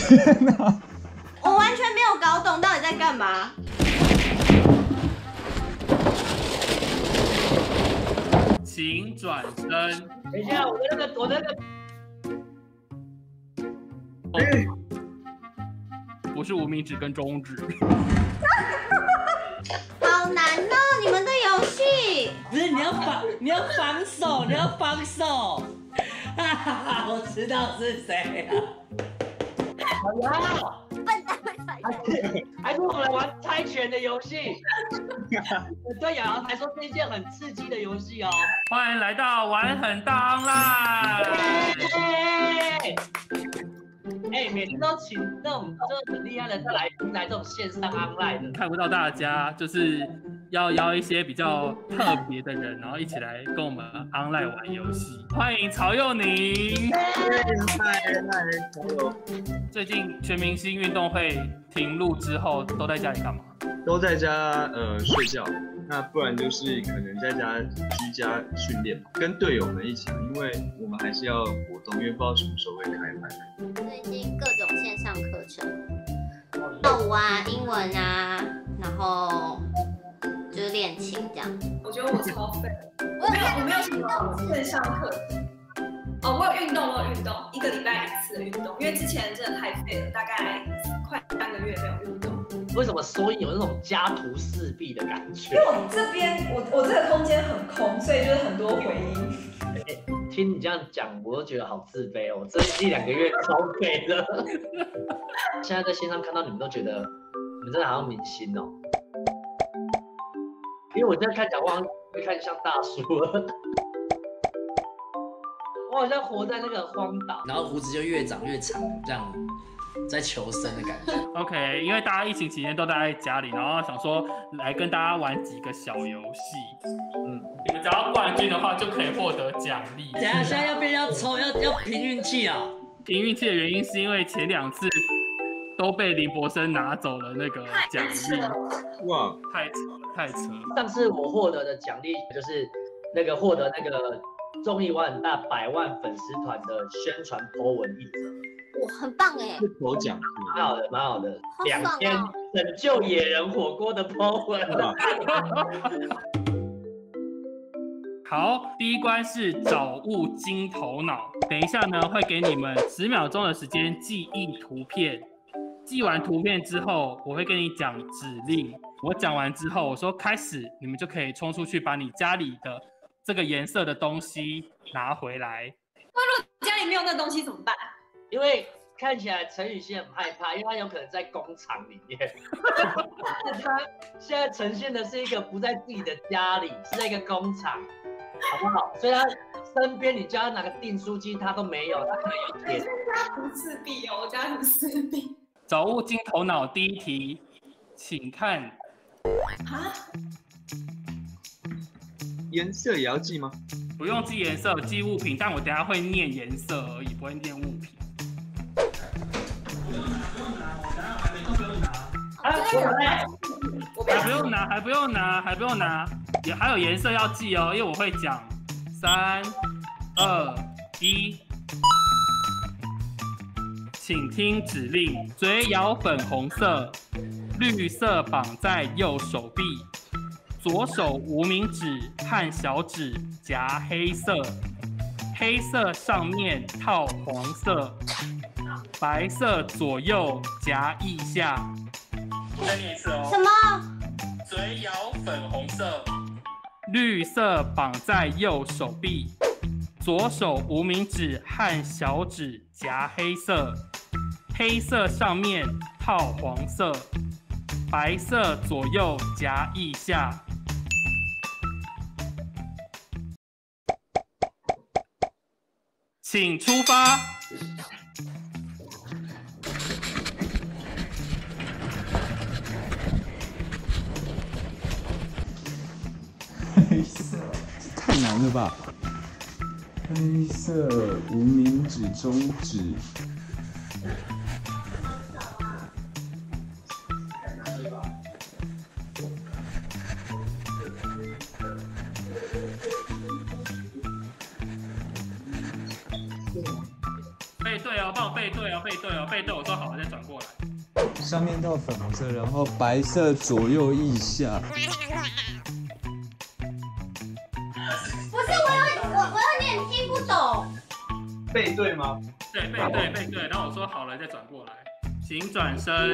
天哪！ 我完全没有搞懂到底在干嘛。 请转身。 等一下，我那个， 不是无名指跟中指。 好难哦，你们的游戏。 不是你要防守，你要防守。哈哈哈，我知道是谁了。 笨蛋会反应。 还跟我们来玩猜拳的游戏。对瑶瑶来说是一件很刺激的游戏哦。 欢迎来到玩很大 online。 每次都请那种就是很厉害的来宾来这种线上 online 的。 看不到大家，就是要邀一些比较特别的人，然后一起来跟我们 online 玩游戏。欢迎曹佑宁。最近全明星运动会停录之后，都在家里干嘛？ 都在家睡觉，那不然就是可能在家居家训练，跟队友们一起，因为我们还是要活动，因为不知道什么时候会开拍。 最近各种线上课程，跳舞啊、英文啊，然后就是练琴这样。 我觉得我超废，我没有什么线上课程。哦，我有运动，1个礼拜1次的运动，因为之前真的太废了，大概快3个月没有运动。 为什么收音有那种家徒四壁的感觉？ 因为我这边我这个空间很空，所以就是很多回音。 听你这样讲，我都觉得好自卑哦。我这1-2个月超废的。现在在线上看到你们，都觉得你们真的好像明星哦。因为我现在看讲话会看像大叔了。我好像活在那个荒岛， 然后胡子就越长越长，这样在求生的感觉。 OK， 因为大家疫情期间都待在家里，然后想说来跟大家玩几个小游戏。你们只要冠军的话，就可以获得奖励。 等一下，现在要抽，要凭运气啊！ 凭运气的原因是因为前2次都被林柏生拿走了那个奖励。 哇， 太扯了！ 上次我获得的奖励就是那个获得那个综艺玩很大100万粉丝团的宣传 po 文1则。 哇，很棒哎！ 是头奖， 蛮好的，蛮好的。 好爽哦 2天拯救野人火锅的 po 文。 好，第一关是找物金头脑。等一下呢，会给你们10秒钟的时间记忆图片。记完图片之后，我会跟你讲指令。我讲完之后，我说开始，你们就可以冲出去把你家里的这个颜色的东西拿回来。 那如果家里没有那东西怎么办？ 因为看起来陈雨欣很害怕，因为他有可能在工厂里面。他现在呈现的是一个不在自己的家里，是在一个工厂，好不好？所以他身边你叫他拿个订书机，他都没有，他可能有点。 家徒四壁哦，我家徒四壁。 找物金头脑第一题，请看。 啊？ 颜色也要记吗？ 不用记颜色，记物品，但我等一下会念颜色而已，不会念物品。还不用拿，也还有颜色要记哦，因为我会讲3、2、1，请听指令：嘴咬粉红色，绿色绑在右手臂，左手无名指和小指夹黑色，黑色上面套黄色，白色左右夹腋下。再念一次哦。 什么？ 嘴咬粉红色，绿色绑在右手臂，左手无名指和小指夹黑色，黑色上面套黄色，白色左右夹腋下。请出发。 黑色，太难了吧？黑色无名指、中指， 背对哦，帮我背背对哦，背对哦，背对。我说好了再转过来。 上面到粉红色，然后白色左右腋下。 不是，我有点听不懂。 背对吗？ 对，背对。然后我说好了再转过来，请转身。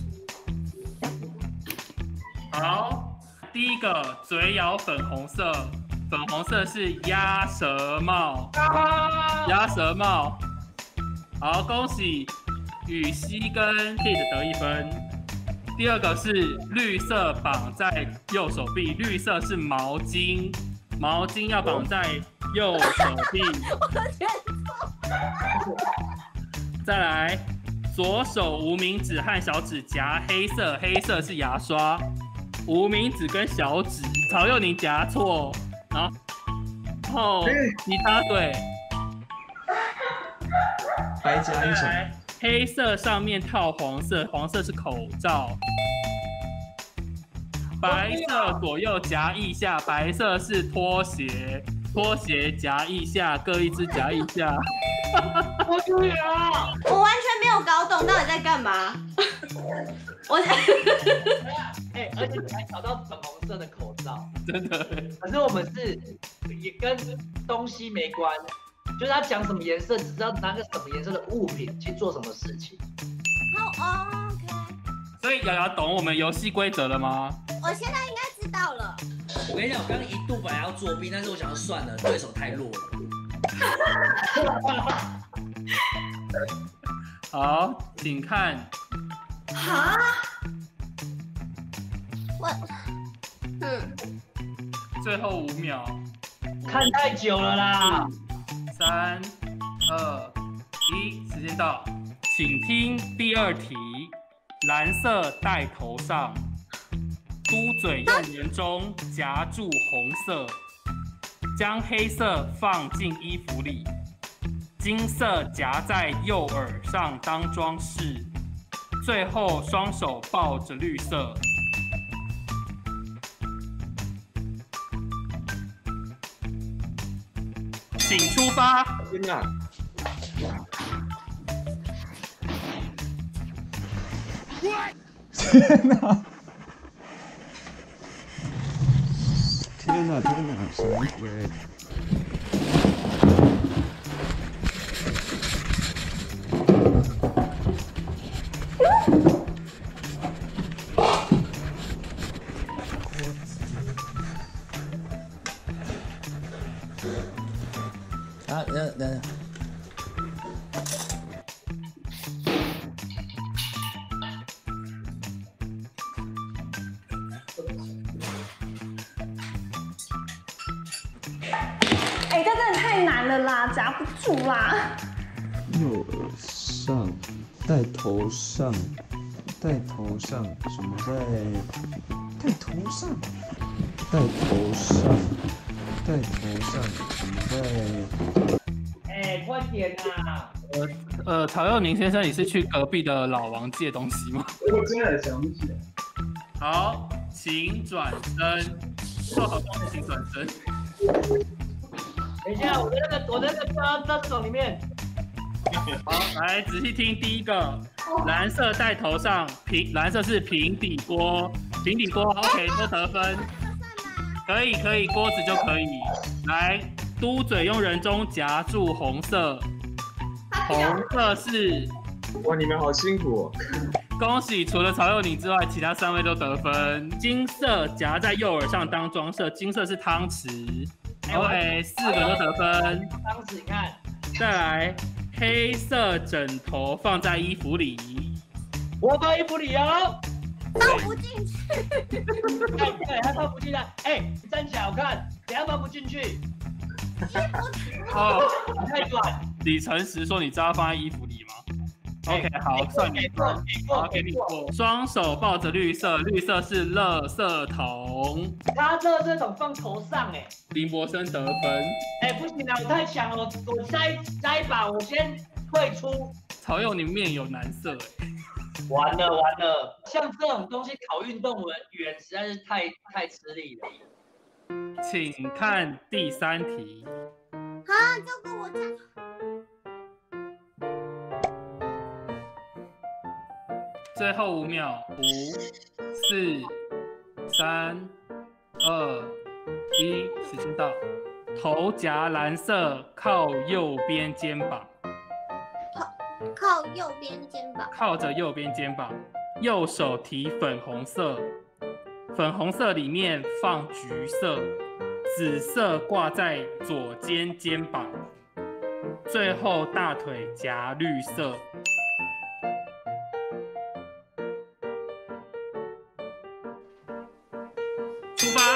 好，第一个嘴咬粉红色，粉红色是鸭舌帽，鸭舌帽。好，恭喜羽西跟 Kid 得1分。第二个是绿色绑在右手臂，绿色是毛巾，毛巾要绑在右手臂。再来，左手无名指和小指夹黑色，黑色是牙刷，无名指跟小指。曹佑宁夹错，然后其他对。 白夹一手。 黑色上面套黄色，黄色是口罩。白色左右夹腋下，白色是拖鞋，拖鞋夹腋下，各一只夹腋下。 我对啊， 我完全没有搞懂到底在干嘛。而且你还找到粉红色的口罩， 真的。 可是我们是也跟东西没关，就是他讲什么颜色，只知道拿个什么颜色的物品去做什么事情。 好 OK。 所以瑶瑶懂我们游戏规则了吗？ 我现在应该知道了。 我跟你讲，我刚刚一度本来要作弊，但是我想要算了，对手太弱了。 好，请看。 哈？ 最后5秒。 看太久了啦。 3、2、1，时间到，请听第2题。蓝色戴头上，嘟嘴用人中夹住红色，将黑色放进衣服里，金色夹在右耳上当装饰，最后双手抱着绿色。请出发！ 天哪！ 天哪！天哪！天哪！什么鬼？ 啊，等。 哎，这真的太难了啦，夹不住啦。 右耳上，戴头上，戴头上，什么在？戴头上，戴头上，戴头上，什么在？ 哎，快点啊！ 曹佑宁先生，你是去隔壁的老王借东西吗？ 我真的想不起来。 好，请转身，做好动作请转身。 等一下，我的那个装在手里面。 好，来仔细听第一个，蓝色戴头上，蓝色是平底锅，平底锅 OK 都得分，可以，锅子就可以。来，嘟嘴用人中夹住红色，红色是， 哇，你们好辛苦哦。 恭喜除了曹佑宁之外，其他3位都得分。金色夹在右耳上当装饰，金色是汤匙。OK， 4个都得分。 汤匙，你看。 再来，黑色枕头放在衣服里。 我放衣服里哦。 放不进去。 对，他放不进来。哎，你站起来，我看，等下放不进去。 哦， 太短。 李诚实说：“你知道放在衣服里吗？” OK， 好，算你过，好，给你过。双手抱着绿色，绿色是垃圾桶。 他垃圾桶放头上，哎。 林博生得分。 哎，不行啊，我太强了，我下一把我先退出。 曹佑宁面有难色，哎。 完了，像这种东西考运动员实在是太吃力了。 请看第3题。 啊，这个我讲。 最后5秒，5、4、3、2、1，时间到。头夹蓝色，靠右边肩膀。 靠右边肩膀。 靠着右边肩膀，右手提粉红色，粉红色里面放橘色，紫色挂在左肩膀，最后大腿夹绿色。出发！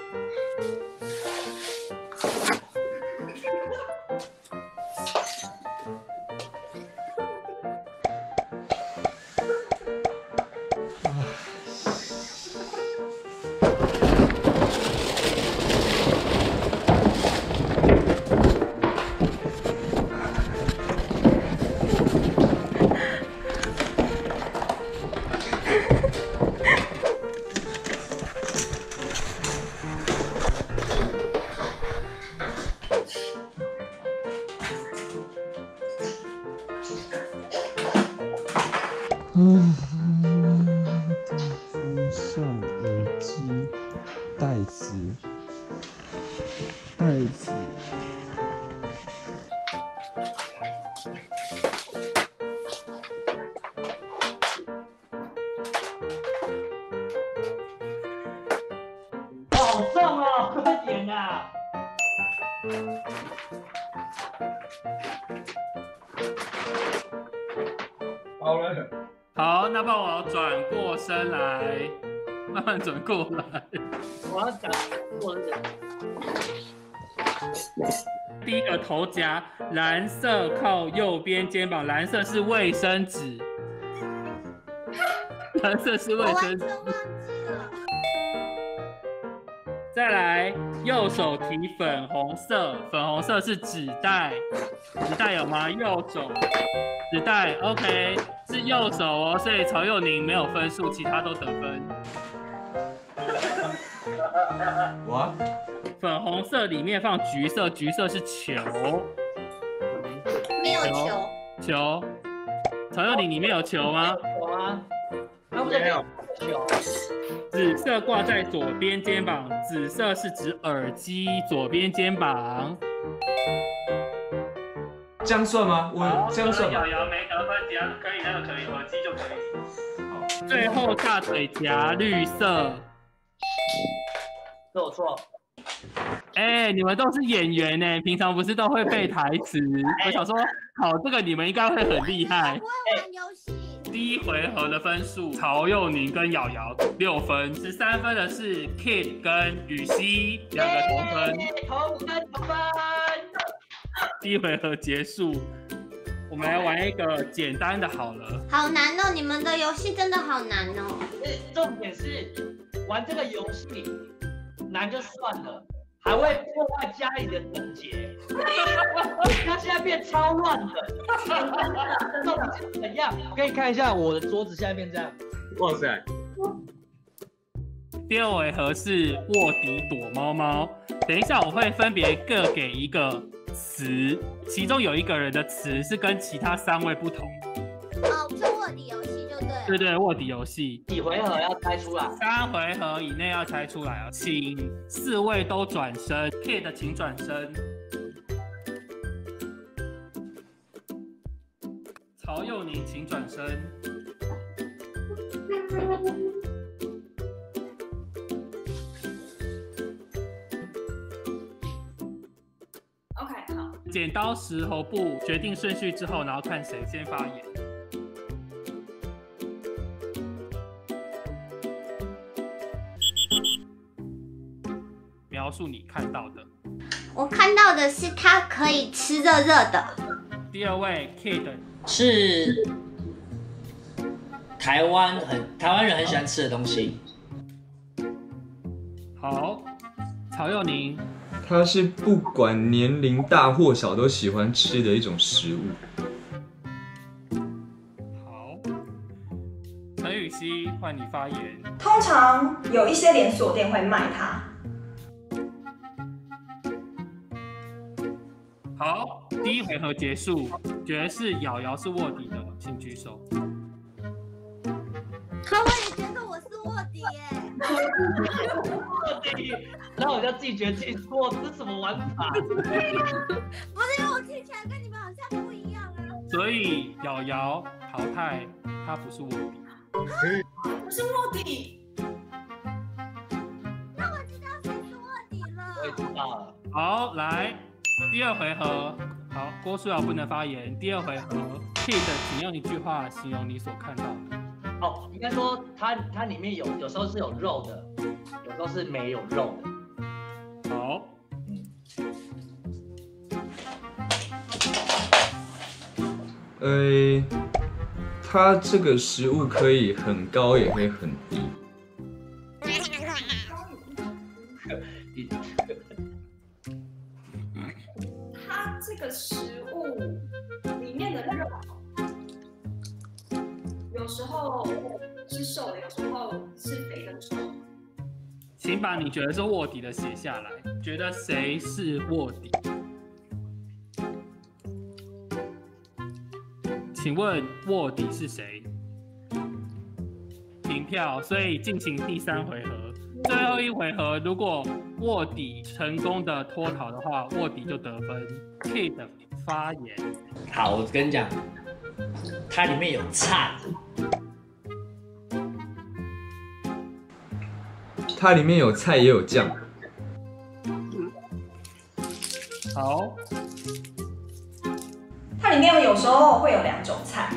戴风扇、耳机、袋子。 好重哦，快点啊！ 好了。 好，那帮我转过身来，慢慢转过来。 我要讲我的人。 第一个头夹蓝色，靠右边肩膀，蓝色是卫生纸，蓝色是卫生纸。再来，右手提粉红色，粉红色是纸袋，纸袋有吗？右手纸袋 ，OK， 是右手哦，所以曹佑宁没有分数，其他都得分。 哇， 粉红色里面放橘色，橘色是球， 没有球。 球，曹佑宁里面有球吗？ 有啊，他不是没有球。 紫色挂在左边肩膀，紫色是指耳机，左边肩膀。 这样算吗？我这样算吗？ 瑶瑶没得分，只要可以那个可以，耳机就可以。好，最后大腿夹绿色。 是我错。 哎，你们都是演员呢，平常不是都会背台词？我想说，考这个你们应该会很厉害。 我会玩游戏。 第一回合的分数，曹佑宁跟瑶瑶6分，13分的是 Kid 跟雨熙2个同分。 同分。 第一回合结束，我们来玩一个简单的好了。 好难哦，你们的游戏真的好难哦。 重点是玩这个游戏难就算了，还会破坏家里的整洁。我家现在变超乱的，到底是怎样？我可以看一下我的桌子现在变这样。 哇塞！ 第2回合是卧底躲猫猫，等一下我会分别各给一个词，其中有一个人的词是跟其他3位不同。 哦，就卧底游戏就对了。 对，卧底游戏。 几回合要猜出来 ？3回合以内要猜出来哦，请4位都转身 ，Kid 请转身。曹佑宁请转身。 OK， 好。 剪刀石头布决定顺序之后，然后看谁先发言。描述你看到的。 我看到的是它可以吃热热的。 第2位 Kid 是台湾人很喜欢吃的东西。 好，曹佑宁。 它是不管年龄大或小都喜欢吃的一种食物。 好，陈雨熙换你发言。 通常有一些连锁店会卖它。 好，第1回合结束，觉得是瑶瑶是卧底的，请举手。 可我也觉得我是卧底耶。 卧底，然后我就自己觉得自己错，这是什么玩法？ 不是因为我听起来跟你们好像不一样啊。 所以瑶瑶淘汰，他不是卧底。 不是卧底。 那我知道谁是卧底了。 我也知道了。 好，来第二回合，好，郭书瑶不能发言。第二回合 ，Kid， 请用一句话形容你所看到的。 哦，应该说它里面有时候是有肉的，有时候是没有肉的。 好， 它这个食物可以很高，也可以很低。 它这个食物里面的肉，有时候是瘦的，有时候是肥的瘦。 请把你觉得是卧底的写下来，觉得谁是卧底？请问卧底是谁？停票，所以进行第三回合。最后一回合，如果卧底成功的脱逃的话，卧底就得分。Kid 发言。 好，我跟你讲，它里面有菜。 它里面有菜也有酱。 好。 它里面有时候会有2种菜。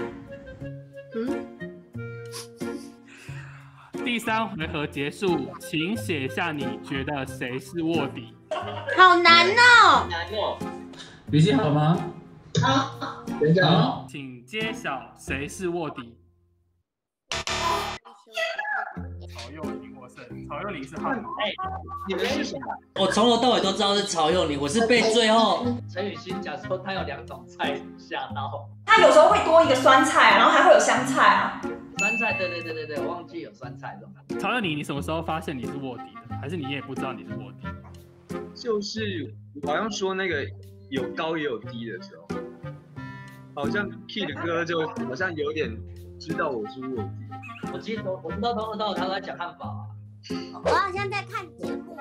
第三回合结束，请写下你觉得谁是卧底。 好难哦。 难哦。 笔记好了吗？ 好， 等一下啊。 请揭晓谁是卧底。曹佑宁获胜，曹佑宁是汉堡。 你们是什么？ 我从头到尾都知道是曹佑宁，我是被最后陈雨欣讲说他有2种菜吓到。 它有时候会多一个酸菜，然后还会有香菜啊。 酸菜，对，我忘记有酸菜这种。 曹佑宁，你什么时候发现你是卧底的？还是你也不知道你是卧底？ 就是我好像说那个有高也有低的时候，好像 Kid 哥就好像有点知道我是卧底。 我知道从头到尾他都在讲汉堡啊。 我好像在看节目。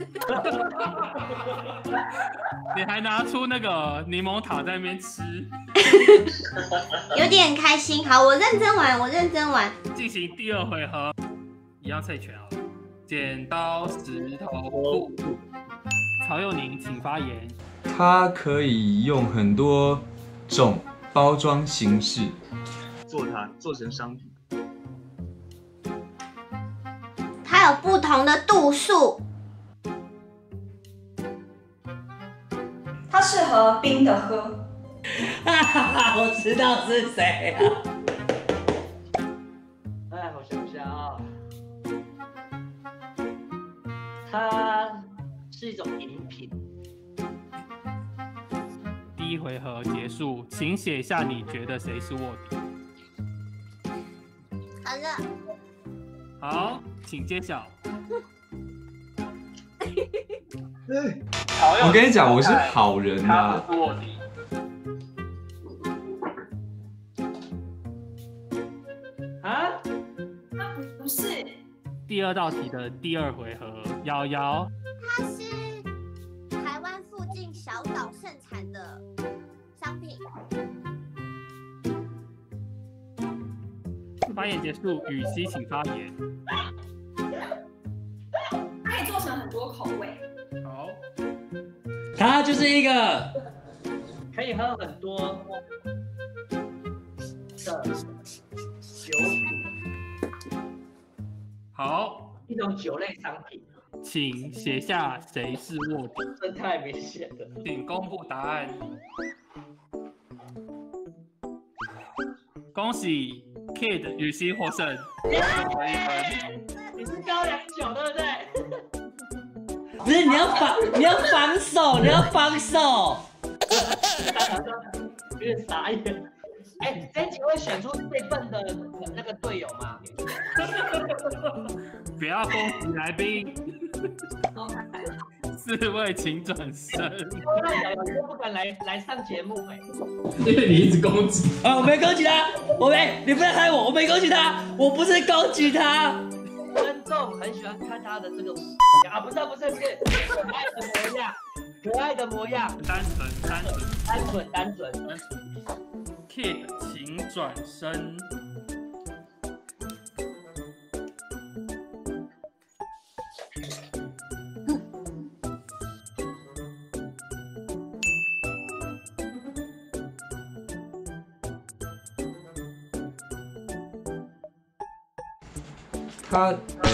你还拿出那个柠檬塔在那边吃， 有点开心。好，我认真玩。 进行第二回合，一样猜拳啊！剪刀石头布。曹佑宁，请发言。 它可以用很多种包装形式做成商品。 它有不同的度数。 它适合冰的喝。 我知道是谁啊！ 哎，我想想啊，它是一种饮品。 第一回合结束，请写下你觉得谁是卧底。 好了。 好，请揭晓。 我跟你讲，我是好人啊。 他是卧底。 啊？ 它不是。 第二道题的第二回合，瑶瑶。 它是台湾附近小岛盛产的商品。 发言结束，雨熙请发言。 它可以做成很多口味。 好， 它就是一个可以喝很多的酒品。 好， 一种酒类商品。 请写下谁是卧底。 这太明显了。 请公布答案。恭喜 Kid 雨熙获胜，1分。 你是高粱酒对不对？ 不是你要防守，你要防守。 有点傻眼。哎，这一集会选出最笨的那个队友吗？ 不要攻击来宾。 4位请转身。 那瑶瑶都不敢来上节目哎、 因为你一直攻击。 我没攻击他，你不要害我，我没攻击他，我不是攻击他。 观众很喜欢看他的这个啊，不是可爱的模样， 单纯。Kid 请转身。 他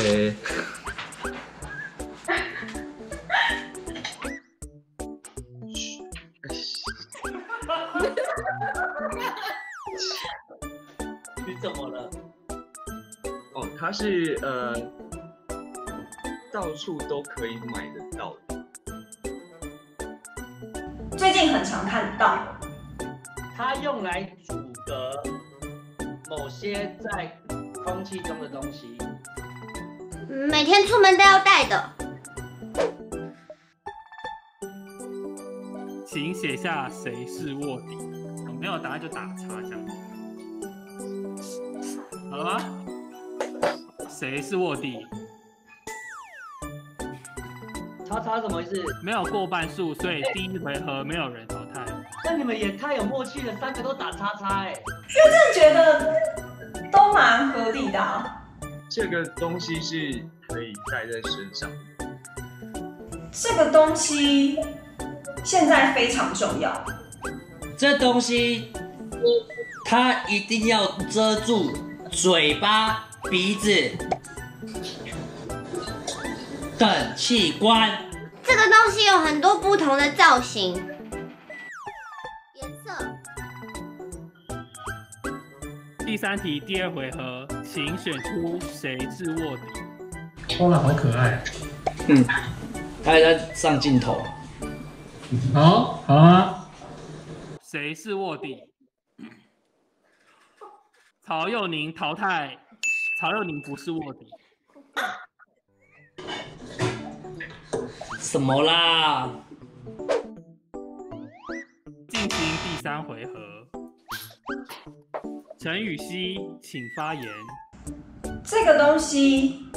你怎么了？ 哦，它是到处都可以买得到的。 最近很常看到。 它用来阻隔某些在空气中的东西。 每天出门都要带的。 请写下谁是卧底。没有答案就打叉，这样。好了吗？谁是卧底？ 叉什么意思？ 没有过半数，所以第一回合没有人淘汰。 那你们也太有默契了，3个都打叉哎。 我真的觉得都蛮合理的啊。 这个东西是可以带在身上。 这个东西现在非常重要。 这东西它一定要遮住嘴巴、鼻子等器官。 这个东西有很多不同的造型、颜色。 第3题第2回合，请选出谁是卧底。 欧啦，好可爱。 他还在上镜头。 好啊。 谁是卧底？曹佑宁淘汰，曹佑宁不是卧底。 什么啦？ 进行第3回合，陈雨希，请发言。 这个东西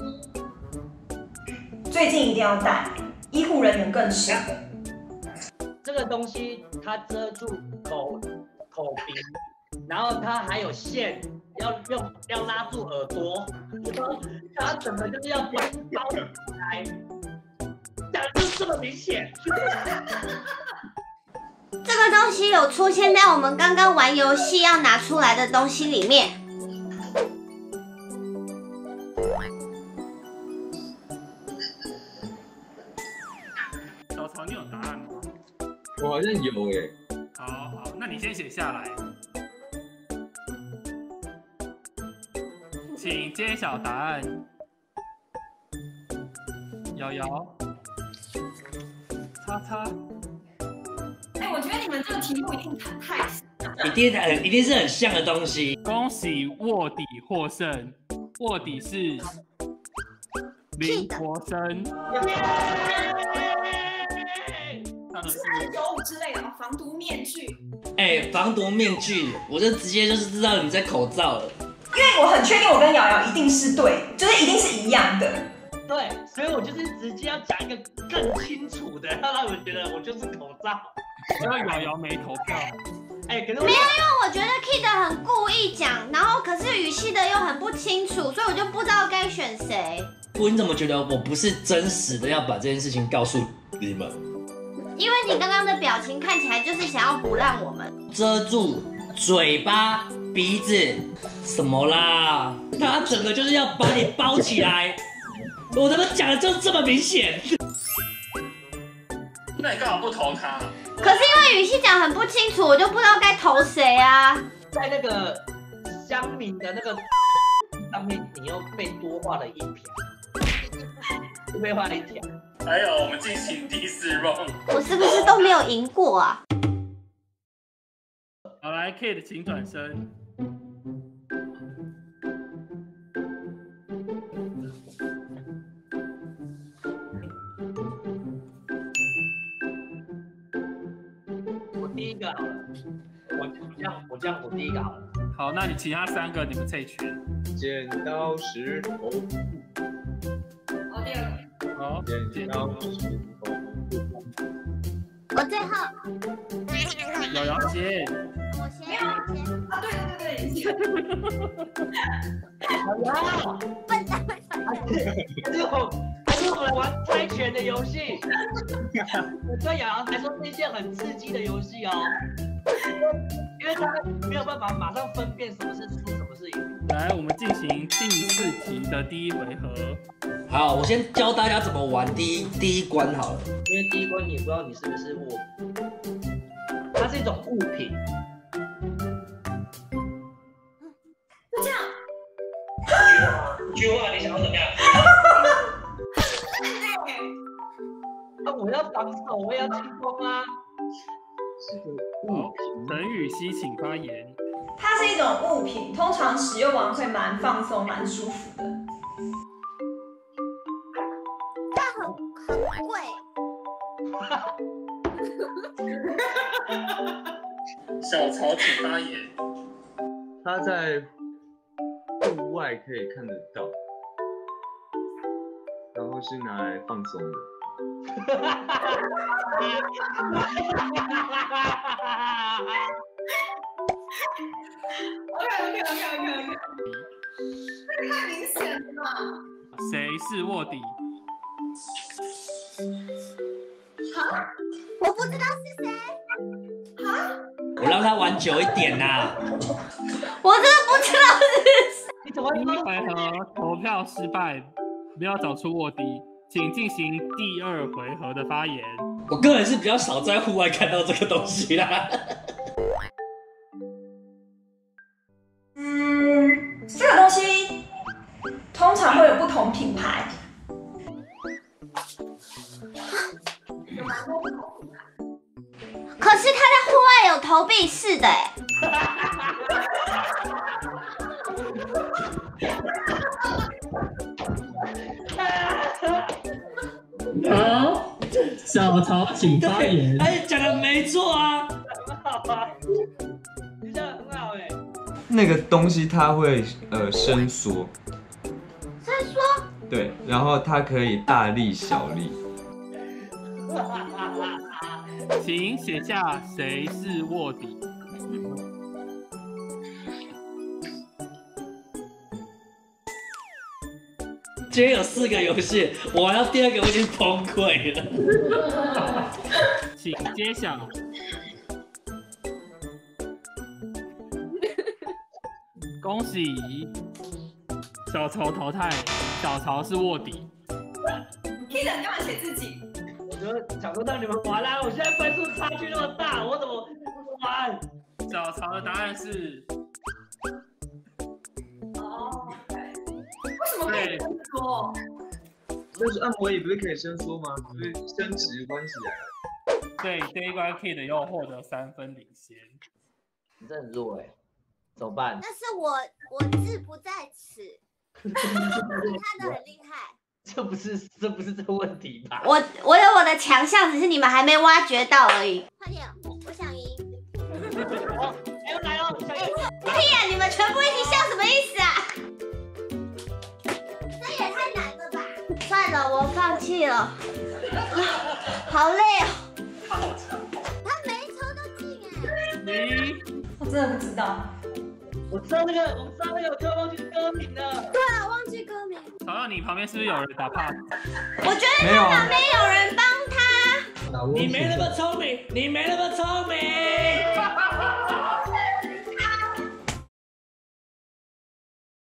最近一定要带，医护人员更是。 这个东西它遮住口鼻，然后它还有线，要拉住耳朵，它整个就是要包起来，讲的就是这么明显。 这个东西有出现在我们刚刚玩游戏要拿出来的东西里面。 曹，你有答案吗？ 我好像有耶。 好，那你先写下来，请揭晓答案。瑶瑶，叉。 我觉得你们这个题目一定太一定是很像的东西。 恭喜卧底获胜，卧底是林国生。 395之类的防毒面具。 防毒面具，我就直接就是知道你在口罩了。 因为我很确定我跟瑶瑶一定是对，就是一定是一样的。 对，所以我就是直接要讲一个更清楚的，让你们觉得我就是口罩。 因为瑶瑶没投票。 可是没有，因为我觉得 Kid 很故意讲，然后可是语气的又很不清楚，所以我就不知道该选谁。 你怎么觉得我不是真实的要把这件事情告诉你们？ 因为你刚刚的表情看起来就是想要唬烂我们。 遮住嘴巴、鼻子，什么啦？他整个就是要把你包起来。我他妈讲的就是这么明显。 那你干嘛不投他？ 可是因为语气讲很不清楚，我就不知道该投谁啊。 在那个乡民的那个上面，你又被多画了一条，又被画了一条。 还有，我们进行第4 round。 我是不是都没有赢过啊？ 好，来 Kid 请转身。 第一个好了。 好，那你其他3个你们猜拳。 剪刀石头布。 哦，第二个。 好， 剪刀石头布。 我最后。 瑶瑶先。 我先。 啊，对。 好呀。 笨蛋。 还是我们来玩猜拳的游戏。我对瑶瑶来说是一件很刺激的游戏哦，因为他没有办法马上分辨什么是输，什么是赢。 来，我们进行第4题的第1回合。 好，我先教大家怎么玩第一关好了。 因为第一关你也不知道你是不是卧底，它是一种物品。 就这样。 句话你想要怎么样？那我要防守，我也要进攻啊。 是个好，陈雨希请发言。 它是一种物品，通常使用完会蛮放松、蛮舒服的。 但很贵。 小曹请发言。 它在户外可以看得到，然后是拿来放松的。 OK， 太明显了吧？ 谁是卧底？ 我不知道是谁。 我让他玩久一点呐。 我真的不知道是谁。 你怎么第1回合投票失败，没有找出卧底，请进行第2回合的发言。 我个人是比较少在户外看到这个东西啦。 这个东西通常会有不同品牌。 可是他在户外有投币式的哎。 好，小曹请发言。 哎，讲的没错啊。 很好啊，你讲的很好哎。 那个东西它会伸缩， 伸缩？ 对，然后它可以大力小力。 请写下谁是卧底。 今天有4个游戏，我玩到第2个我已经崩溃了。 请揭晓。恭喜小曹淘汰，小曹是卧底。 Kid， 你干嘛写自己？ 我就想说让你们玩啦，我现在分数差距那么大，我怎么玩？ 小曹的答案是。 哦，为什么可以伸缩？ 就是按摩椅不是可以伸缩吗？就是伸直关起来。 对，这一关 Kid 又获得3分领先。 你真的很弱哎，怎么办？ 但是我志不在此，他的很厉害。 这不是这个问题吧？ 我有我的强项，只是你们还没挖掘到而已。快点，我想赢。 来哦， 屁呀！你们全部一起笑什么意思啊？这也太难了吧！算了，我放弃了。好累哦。他每一抽都进哎。 我真的不知道。 我知道那个，我突然忘记歌名了。 对啊，忘记歌名。 好像你旁边是不是有人打 pass？ 我觉得他旁边有人帮他。 你没那么聪明，你没那么聪明。